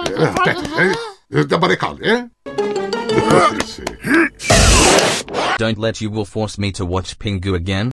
Taparé cable, Sí. Don't let you will force me to watch Pingu again.